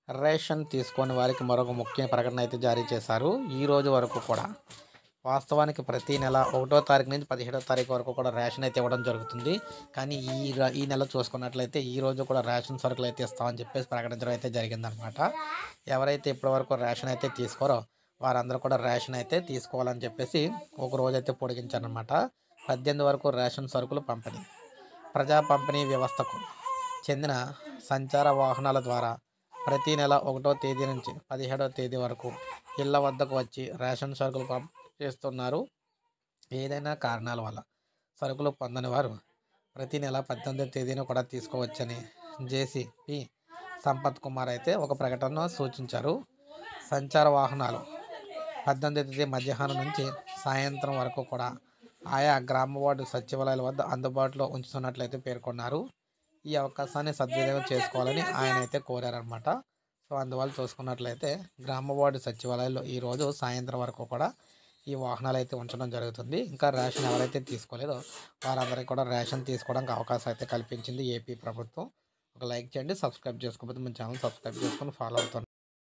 Ration తీసుకోని వారికి మరొక ముఖ్య ప్రకటన అయితే జారీ చేశారు. ఈ రోజు వరకు కూడా వాస్తవానికి ప్రతి నెల 1వ తారీఖు నుంచి 17వ తారీఖు వరకు కూడా రేషన్ అయితే ఇవ్వడం జరుగుతుంది. కానీ ఈ నెల చూసుకున్నట్లయితే ఈ రోజు కూడా రేషన్ సరుకులు అయితే ఇస్తామని చెప్పేసి ప్రకటించడం అయితే జరిగిందనమాట. ఎవరైతే ఇప్పటివరకు రేషన్ అయితే తీసుకోరో వారందరూ కూడా రేషన్ అయితే తీసుకోవాలని చెప్పేసి ఒక రోజైతే పొడిగించారనమాట. 18 వరకు రేషన్ సరుకులు పంపిణీ. ప్రజా పంపిణీ వ్యవస్థకు చెందిన సంచార వాహనాల ద్వారా ప్రతి నెల 1వ తేదీ నుంచి 17వ తేదీ వరకు ఇళ్ల వద్దకు వచ్చి రేషన్ సరుకులు చేస్తున్నారు. ఏదైనా కారణాల వల్ల సరుకులు పొందని వారు ప్రతి నెల 18వ తేదీన కూడా తీసుకోవచ్చని జేసీపీ సంపత్ కుమార్ అయితే ఒక ప్రకటనలో సూచించారు. సంచార వాహనాలు 18వ తేదీ మధ్యాహ్నం నుంచి సాయంత్రం వరకు కూడా ఆయా గ్రామ వార్డు సచివాలయాల వద్ద అందుబాటులో ఉంచుతున్నట్లయితే పేర్కొన్నారు. ఈ అవకాశాన్ని సద్వినియోగం చేసుకోవాలని ఆయన అయితే కోరారనమాట. సో అందువల్ల చూసుకున్నట్లయితే గ్రామ వార్డు సచివాలయాల్లో ఈరోజు సాయంత్రం వరకు కూడా ఈ వాహనాలు అయితే ఉంచడం జరుగుతుంది. ఇంకా రేషన్ ఎవరైతే తీసుకోలేదో వారందరికీ కూడా రేషన్ తీసుకోవడానికి అవకాశం అయితే కల్పించింది ఏపీ ప్రభుత్వం. ఒక లైక్ చేయండి, సబ్స్క్రైబ్ చేసుకోకపోతే మన ఛానల్ సబ్స్క్రైబ్ చేసుకొని ఫాలో అవుతాను.